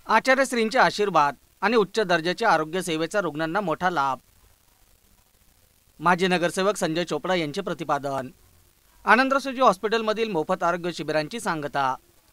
आचार्यश्रींचे आशीर्वाद आणि उच्च दर्जाच्या आरोग्य सेवेचा रुग्णांना मोठा लाभ। माजी नगरसेवक संजय चोपडा यांचे प्रतिपादन। आनंदरावजी हॉस्पिटलमधील मोफत आरोग्य शिबिरांची सांगता।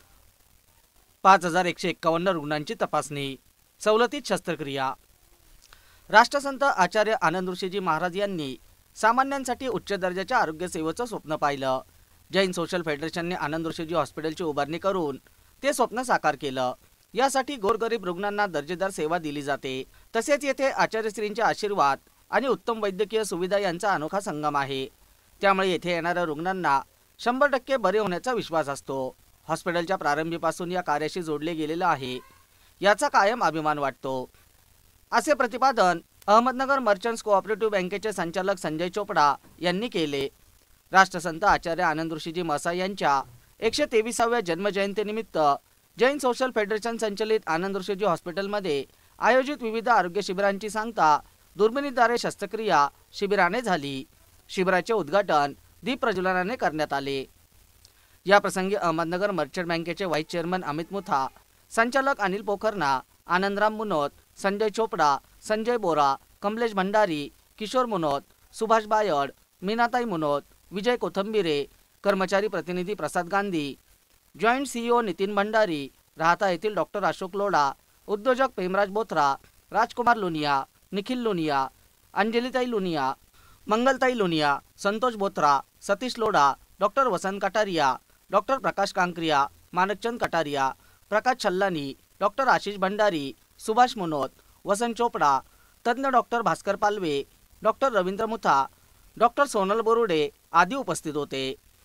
5151 रुग्णांची तपासणी, सवलतीत शस्त्रक्रिया। राष्ट्रसंत आचार्य आनंद ऋषीजी महाराज यांनी सामान्यांसाठी उच्च दर्जाच्या आरोग्य सेवेचं स्वप्न पाहिलं। जैन सोशल फेडरेशनने आनंद ऋषीजी हॉस्पिटलची उभारणी करून ते स्वप्न साकार केलं। यासाठी गोरगरीब रुग्णांना दर्जेदार सेवा दिली जाते। तसेच येथे आचार्यश्रींचे आशीर्वाद आणि उत्तम वैद्यकीय सुविधा यांचा अनोखा संगम आहे। त्यामुळे येथे येणाऱ्या रुग्णांना 100% बरे होण्याचा विश्वास असतो। हॉस्पिटलच्या प्रारंभीपासून या कार्याशी जोडले गेलेले आहे, याचा कायम अभिमान वाटतो, असे प्रतिपादन अहमदनगर मर्चंट्स कोऑपरेटिव्ह बँकेचे संचालक संजय चोपडा यांनी केले। राष्ट्रसंत आचार्य आनंद ऋषीजी मसाई यांच्या 123व्या जन्मजयंतीनिमित्त जैन सोशल फेडरेशन संचलित आनंद ऋषीजी हॉस्पिटलमध्ये आयोजित विविध आरोग्य शिबिरांची सांगता दुर्बिणीद्वारे शस्त्रक्रिया शिबिराने झाली। शिबिराचे उद्घाटन दीप प्रज्वलनाने करण्यात आले। या प्रसंगी अहमदनगर मर्चंट बँकेचे व्हाईस चेअरमन अमित मुथा, संचालक अनिल पोखरना, आनंदराम मुनोत, संजय चोपडा, संजय बोरा, कमलेश भंडारी, किशोर मुनोत, सुभाष बायड, मीनाताई मुनोत, विजय कोथंबिरे, कर्मचारी प्रतिनिधी प्रसाद गांधी, जॉइंट सीईओ नितीन भंडारी, राहता येथील डॉक्टर अशोक लोढा, उद्योजक Premraj Bothra, Rajkumar Luniya, Nikhil Luniya, Anjalitai Luniya, Mangaltai Luniya, Santosh Bothra, Satish Lodha, doctor Vasant Kataria, doctor Prakash Kankaria, Manakchand Kataria, Prakash Chhallani, doctor Ashish Bhandari, Subhash Munot, Vasant Chopda, तज्ञ doctor Bhaskar Palve, doctor Ravindra Mutha, doctor Sonal Borude आदी उपस्थित होते।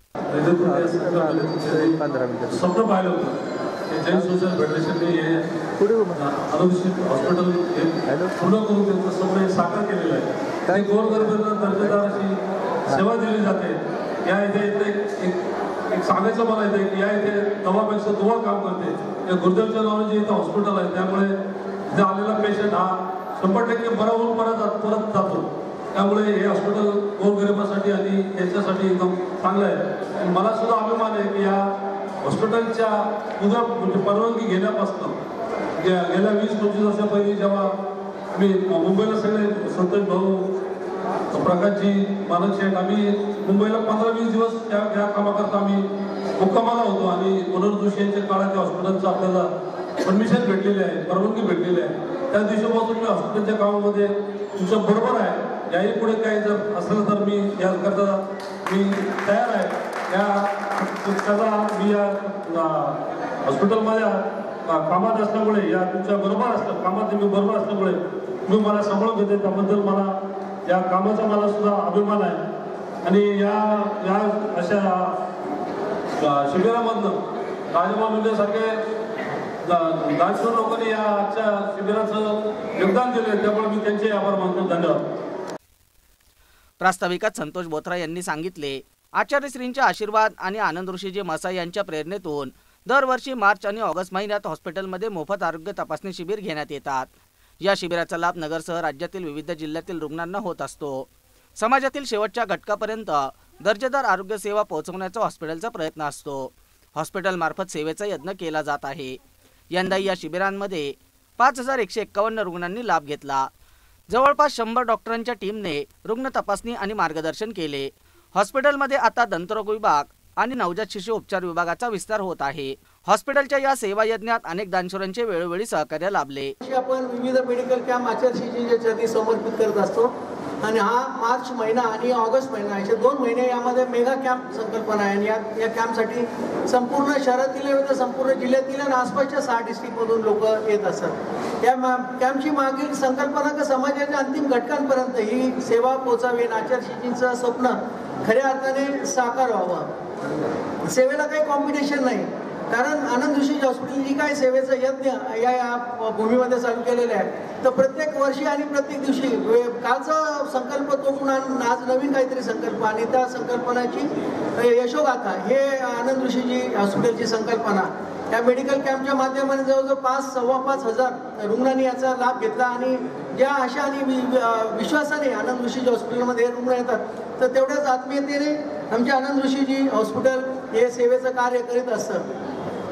स्वप्न पाहिलं होतं जैन सोशल फेडरेशनने हे आरोग्य हॉस्पिटल पूर्ण करून त्यांचं स्वप्न साकार केलेलं आहे। काही गोरगरिबांना दर्जेदार अशी सेवा दिली जाते। या इथे एक सांगायचं मला येते की या इथे दवापेक्षा दुवा काम करते। या गुरुदेवच्या नावाने जे इथं हॉस्पिटल आहे त्यामुळे इथे आलेला पेशंट हा 100% बरा होऊन परत जातो। त्यामुळे हे हॉस्पिटल गोरगरिबासाठी आणि त्यांच्यासाठी एकदम चांगलं आहे। आणि मला सुद्धा अभिमान आहे की या हॉस्पिटलच्या उद्या म्हणजे परवानगी घेण्यापासून गेल्या 20-25 वर्षापहिले जेव्हा मी मुंबईला सगळे संतोष भाऊ, प्रकाशजी, मानक शेठ आम्ही मुंबईला 15-20 दिवस या कामाकरता आम्ही मुक्कामाला होतो आणि मनोहर जोशी यांच्या काळात त्या हॉस्पिटलचं आपल्याला परमिशन भेटलेली आहे, परवानगी भेटलेली आहे। त्या दिवसापासून मी हॉस्पिटलच्या कामामध्ये तुमच्या बरोबर आहे। याही पुढे काही जर असलं तर मी याकरता मी तयार आहे। त्याचा मी या हॉस्पिटलमध्ये कामात असल्यामुळे या तुमच्या बरोबर असलं कामात मी बरोबर असल्यामुळे मी मला सांभाळून घेते, त्याबद्दल मला या कामाचा मला सुद्धा अभिमान आहे। आणि या अशा शिबिरामधनं राजमानुल्यासारखे दानशूर लोकांनी या आजच्या शिबिराचं योगदान दिले, त्यामुळे मी त्यांचे आभार मानतो। धन्यवाद। प्रास्ताविकात संतोष बोथरा यांनी सांगितले, आचार्यश्रींचे आशीर्वाद आणि आनंद ऋषीजी मसाई यांच्या प्रेरणेतून दरवर्षी मार्च आणि ऑगस्ट महिन्यात हॉस्पिटलमध्ये मोफत आरोग्य तपासणी शिबिर घेण्यात येतात। या शिबिराचा लाभ नगरसह राज्यातील विविध जिल्ह्यातील रुग्णांना होत असतो। समाजातील शेवटच्या घटकापर्यंत दर्जेदार आरोग्य सेवा पोहोचवण्याचा हॉस्पिटलचा प्रयत्न असतो। हॉस्पिटलमार्फत सेवेचा यत्न केला जात आहे। यंदाही या शिबिरांमध्ये 5151 रुग्णांनी लाभ घेतला। जवळपास 100 डॉक्टरांच्या टीमने रुग्ण तपासणी आणि मार्गदर्शन केले। हॉस्पिटलमध्ये आता दंतरोग विभाग आणि नवजात शिशु उपचार विभागाचा विस्तार होत आहे। हॉस्पिटलच्या या सेवा यज्ञात अनेक दानशूरांचे वेळोवेळी सहकार्य लाभले। आपण विविध मेडिकल कॅम्प आचार्यश्रींच्या चरणी समर्पित करत असतो आणि हा मार्च महिना आणि ऑगस्ट महिना असे 2 महिने यामध्ये मेगा कॅम्प संकल्पना आहे। आणि या कॅम्पसाठी संपूर्ण शहरातील विविध संपूर्ण जिल्ह्यातील आणि आसपासच्या 6 डिस्ट्रिक्टमधून लोक येत असतात। या कॅम्पची मागील संकल्पना का समाजाच्या अंतिम घटकांपर्यंत ही सेवा पोहोचावी, आचार्यश्रींचं स्वप्न खऱ्या अर्थाने साकार व्हावं। सेवेला काही कॉम्पिटिशन नाही, कारण आनंद ऋषीजी हॉस्पिटल जी काय सेवेचं यज्ञ या भूमीमध्ये चालू केलेलं आहे, तर प्रत्येक वर्षी आणि प्रत्येक दिवशी कालचा संकल्प तोडून आज नवीन काहीतरी संकल्प आणि त्या संकल्पनाची यशोगाथा हे आनंद ऋषीजी हॉस्पिटलची संकल्पना। या मेडिकल कॅम्पच्या माध्यमाने जवळजवळ 5-5.25 हजार रुग्णांनी याचा लाभ घेतला आणि ज्या आशा आणि विश्वासाने आनंद ऋषीजी हॉस्पिटलमध्ये रुग्ण येतात, तर तेवढ्याच आत्मीयतेने आमचे आनंद ऋषीजी हॉस्पिटल हे सेवेचं कार्य करीत असतं।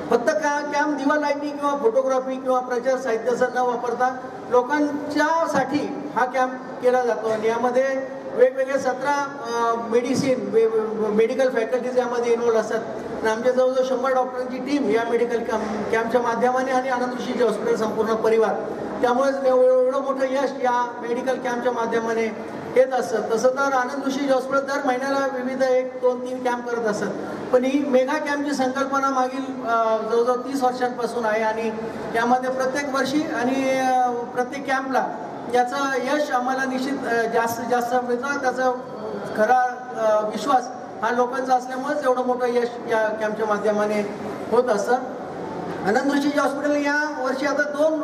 फक्त कॅम्प दिवा लाईटिंग किंवा फोटोग्राफी किंवा प्रचार साहित्याचा न वापरता लोकांच्यासाठी हा कॅम्प केला जातो आणि यामध्ये वेगवेगळे 17 मेडिकल फॅकल्टीज यामध्ये इन्व्हॉल्व असतात आणि आमच्या जवळजवळ 100 डॉक्टरांची टीम या मेडिकल कॅम्पच्या माध्यमाने आणि आनंद ऋषीचे हॉस्पिटल संपूर्ण परिवार त्यामुळेच एवढं मोठं यश या मेडिकल कॅम्पच्या माध्यमाने येत असतं. तसं तर आनंद ऋषी हॉस्पिटल दर महिन्याला विविध 1, 2, 3 कॅम्प करत असतात पण ही मेगा कॅम्पची संकल्पना मागील जवळजवळ 30 वर्षांपासून आहे आणि यामध्ये प्रत्येक वर्षी आणि प्रत्येक कॅम्पला याचं यश आम्हाला निश्चित जास्तीत जास्त मिळतं. त्याचा खरा विश्वास हा लोकांचा असल्यामुळेच एवढं मोठं यश या कॅम्पच्या माध्यमाने होत असतं. आनंद ऋषी हॉस्पिटल या वर्षी आता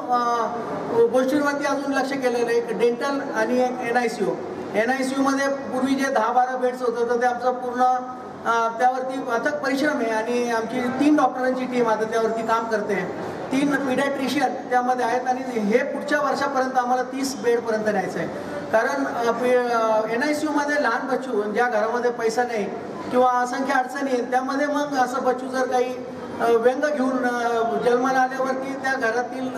2 गोष्टींवरती अजून लक्ष केलेलं आहे, एक डेंटल आणि एक NICU. NICUमध्ये पूर्वी जे 10-12 बेड्स होतं तर ते आमचं पूर्ण त्यावरती अथक परिश्रम आहे आणि आमची 3 डॉक्टरांची टीम आता त्यावरती काम करते. 3 पिडियाट्रिशियन त्यामध्ये आहेत आणि हे पुढच्या वर्षापर्यंत आम्हाला 30 बेडपर्यंत न्यायचं आहे. कारण NICUमध्ये लहान बच्चू ज्या घरामध्ये पैसा नाही किंवा असंख्य अडचणी आहेत त्यामध्ये मग असं बच्चू जर काही व्यंग घेऊन जन्माला आल्यावरती त्या घरातील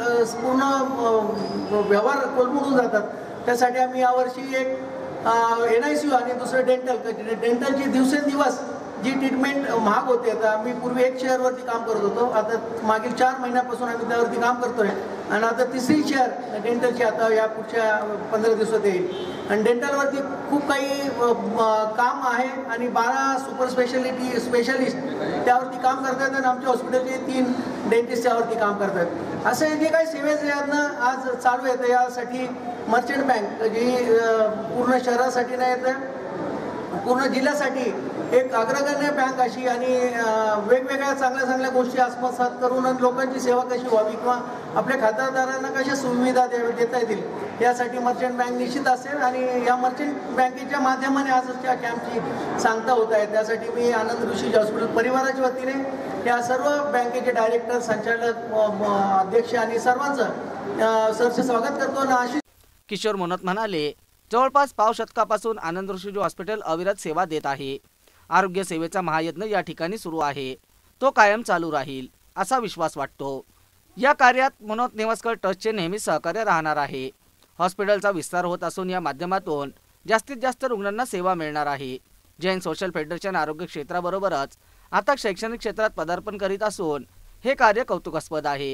पूर्ण व्यवहार कोलमडून जातात. त्यासाठी आम्ही यावर्षी एक NICU आणि दुसरं डेंटलची दिवसेंदिवस जी ट्रीटमेंट महाग होते. तर आम्ही पूर्वी 1 शेअरवरती काम करत होतो, आता मागील 4 महिन्यापासून आम्ही त्यावरती काम करतोय आणि आता 3री शेअर डेंटलची आता या पुढच्या 15 दिवसात येईल आणि डेंटलवरती खूप काही काम आहे आणि 12 सुपर स्पेशलिस्ट त्यावरती काम करतात आणि आमच्या हॉस्पिटलचे 3 डेंटिस्ट त्यावरती काम करतात. असे जे काही सेवेचे आज चालू आहेत यासाठी मर्चंट बँक जी पूर्ण शहरासाठी नाही येतं पूर्ण जिल्ह्यासाठी एक अग्रगण्य बँक अशी आणि वेगवेगळ्या चांगल्या गोष्टी आत्मसात करून लोकांची सेवा कशी व्हावी किंवा आपल्या खातेदारांना कशा सुविधा देता येतील यासाठी मर्चंट बँक निश्चित असेल आणि या मर्चंट बँकेच्या माध्यमाने आजच्या कॅम्पची सांगता होत आहे. त्यासाठी मी आनंद ऋषी हॉस्पिटल परिवाराच्या वतीने या सर्व बँकेचे डायरेक्टर, संचालक, अध्यक्ष आणि सर्वांचं सरचे स्वागत करतो. आणि अशी किशोर मोनत म्हणाले, जवळपास पाव शतकापासून आनंद ऋषी हॉस्पिटल अविरत सेवा देत आहे. आरोग्य सेवेचा महायज्ञ या ठिकाणी सुरू आहे, तो कायम चालू राहील असा विश्वास वाटतो. या कार्यात मनोज नेवस्कर ट्रस्टचे नेहमी सहकार्य राहणार आहे. हॉस्पिटलचा विस्तार होत असून या माध्यमातून जास्तीत जास्त रुग्णांना सेवा मिळणार आहे. जैन सोशल फेडरेशन आरोग्य क्षेत्राबरोबरच आता शैक्षणिक क्षेत्रात पदार्पण करीत असून हे कार्य कौतुकास्पद आहे.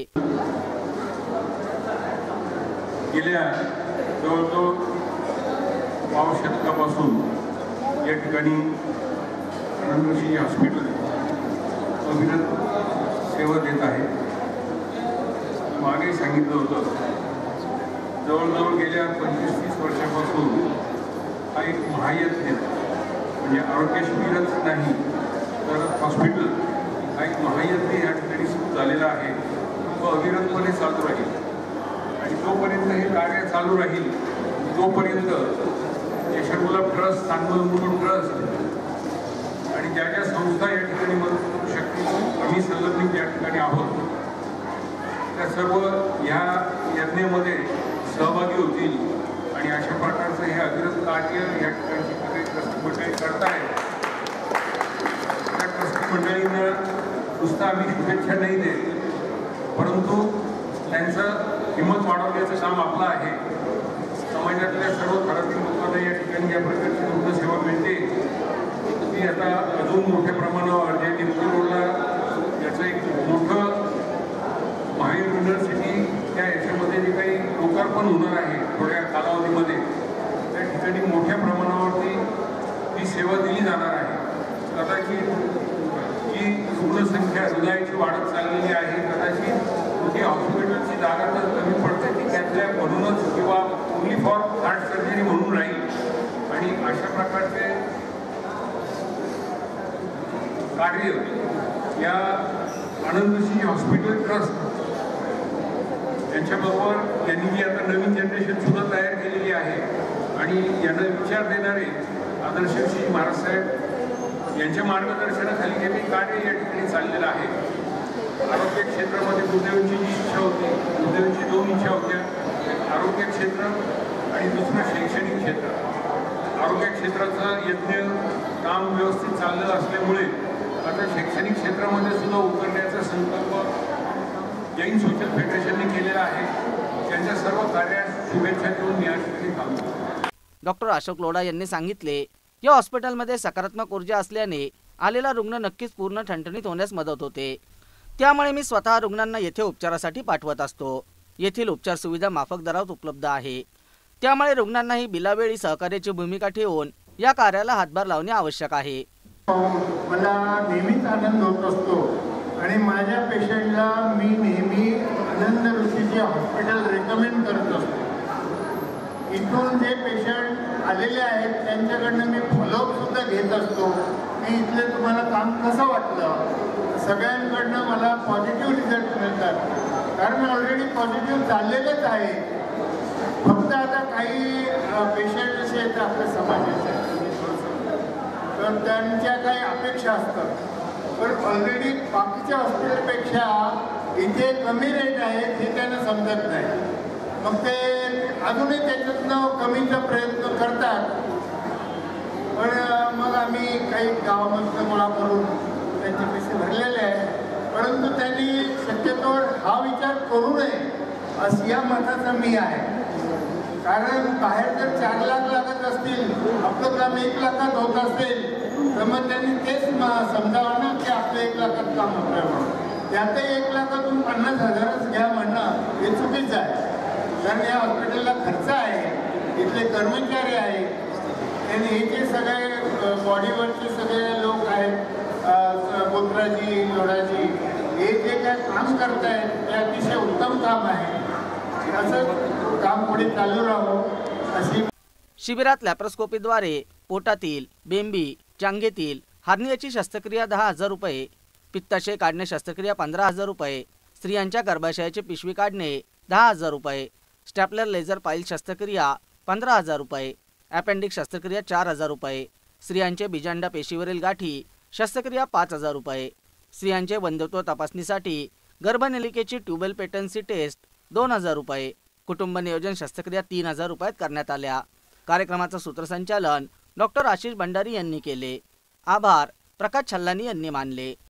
गेल्या जवळजवळ पाव शतकापासून या ठिकाणी आनंद ऋषी हॉस्पिटल अविरत सेवा देत आहे. मागे सांगितलं होतं जवळजवळ गेल्या 25-30 वर्षापासून हा एक महायज्ञ म्हणजे आरोग्य शिबिरच नाही तर हॉस्पिटल हा एक महायज्ञ या ठिकाणी सुरू झालेला आहे. तो अविरतपणे चालू राहील आणि जोपर्यंत हे कार्य चालू राहील तोपर्यंत यशवंतराव ट्रस्ट, चांगलं मुरुड ट्रस्ट आणि ज्या ज्या संस्था या ठिकाणी मदत करू शकतील आम्ही संलग्नित या ठिकाणी आहोत त्या सर्व ह्या यज्ञामध्ये सहभागी होतील आणि अशा प्रकारचं हे अविरत कार्य या ठिकाणची सगळे ट्रस्टी मंडळी करतायत. त्या ट्रस्टी मंडळींना नुसतं आम्ही शुभेच्छा नाही देत परंतु त्यांचं हिंमत वाढवण्याचं काम आपलं आहे. समाजातल्या सर्व थरातील लोकांना या ठिकाणी या प्रकारची रुग्णसेवा मिळते ती आता अजून मोठ्या प्रमाणावर जे निमती रोडला याचं एक मोठं महावीर युनिव्हर्सिटी त्या याच्यामध्ये जे काही लोकार्पण होणार आहे थोड्या कालावधीमध्ये त्या ठिकाणी मोठ्या प्रमाणावरती ही सेवा दिली जाणार आहे. कदाचित जी रुग्णसंख्या हृदयाची वाढत चाललेली आहे कदाचित मोठी हॉस्पिटलची जागा तर कमी पडते ती त्यातल्या म्हणूनच किंवा ओन्ली फॉर हार्ट सर्जरी म्हणून राहील आणि अशा प्रकारचे कार्य या आनंद ऋषी हॉस्पिटल ट्रस्ट यांच्याबरोबर यांनी जी आता नवीन जनरेशन सुद्धा तयार केलेली आहे आणि यांना विचार देणारे आदर्श ऋषी महाराज साहेब यांच्या मार्गदर्शनाखाली हे काही कार्य या ठिकाणी चाललेलं आहे. आरोग्य क्षेत्रामध्ये गुरुदेवांची जी इच्छा होती गुरुदेवांची 2 इच्छा होत्या, आरोग्य क्षेत्र आणि दुसरं शैक्षणिक क्षेत्र. आरोग्य क्षेत्राचं यज्ञ काम व्यवस्थित चाललेलं असल्यामुळे आता शैक्षणिक क्षेत्रामध्ये सुद्धा उतरण्याचा संकल्प जैन सोशल फेडरेशनने केलेला आहे. त्यांच्या सर्व कार्यास शुभेच्छा देऊन मी या ठिकाणी थांबतो. डॉक्टर अशोक लोढा यांनी सांगितले की हॉस्पिटलमध्ये सकारात्मक ऊर्जा असल्याने आलेला रुग्ण नक्कीच पूर्ण ठणठणीत होण्यास मदत होते. त्यामुळे मी स्वतः रुग्णांना येथे उपचारासाठी पाठवत असतो. येथील उपचार सुविधा माफक दरात उपलब्ध आहे. त्यामुळे रुग्णांनाही बिलावेळी सहकार्याची भूमिका ठेवून या कार्याला हातभार लावणे आवश्यक आहे. मला नेहमीच आनंद होत असतो आणि माझ्या पेशंटला मी नेहमी आनंद ऋषीचे हॉस्पिटल रेकमेंड करत असतो. इथून जे पेशंट आलेले आहेत त्यांच्याकडनं मी फॉलोअप सुद्धा घेत असतो की इथले तुम्हाला काम कसं वाटलं. सगळ्यांकडनं मला पॉझिटिव्ह रिझल्ट मिळतात कारण ऑलरेडी पॉझिटिव्ह चाललेलंच आहे. फक्त आता काही पेशंट असे आहेत आपल्या समाजाचे तर त्यांच्या काही अपेक्षा असतात. पण ऑलरेडी बाकीच्या हॉस्पिटलपेक्षा इथे कमी रेट आहेत हे त्यांना समजत नाही. मग ते अजूनही त्याच्यातनं कमीचा प्रयत्न करतात. पण मग आम्ही काही गावामधनं गोळा करून त्यांचे पैसे भरलेले आहेत. परंतु त्यांनी शक्यतो हा विचार करू नये असं या मताचा मी आहे. कारण बाहेर जर 4 लाख लागत असतील आपलं काम 1 लाखात होत असेल तर मग त्यांनी तेच समजावं ना की आपलं 1 लाखात काम होतं आहे म्हणून. त्यातही 1 लाखातून 50,000च घ्या म्हणणं हे चुकीचं आहे. कारण या हॉस्पिटलला खर्च आहे, इथले कर्मचारी आहेत, आणि हे जे सगळे बॉडीवरचे सगळे लोक आहेत बोत्राजी लोढाजी हे जे काय काम करत आहेत ते अतिशय उत्तम काम आहे. असं काम पुढे चालू राहावं अशी. शिबिरात लॅप्रोस्कोपीद्वारे पोटातील, बेंबी, चांगेतील हार्नियाची शस्त्रक्रिया 10,000 रुपये, पित्ताशय काढणे शस्त्रक्रिया 15,000 रुपये, स्त्रियांच्या गर्भाशयाची पिशवी काढणे 10,000 रुपये, स्टॅपलर लेझर पाईल शस्त्रक्रिया 15,000 रुपये, अपेंडिक्स शस्त्रक्रिया 4,000 रुपये, स्त्रियांचे बीजांडा पेशीवरील गाठी शस्त्रक्रिया 5,000 रुपये, स्त्रियांचे बंधुत्व तपासणीसाठी गर्भनलिकेची ट्यूबल पेटन्सी टेस्ट 2,000 रुपये, कुटुंब नियोजन शस्त्रक्रिया 3,000 रुपयात करण्यात आल्या. कार्यक्रमाचं सूत्रसंचालन डॉक्टर आशिष भंडारी यांनी केले. आभार प्रकाश छल्लानी यांनी मानले.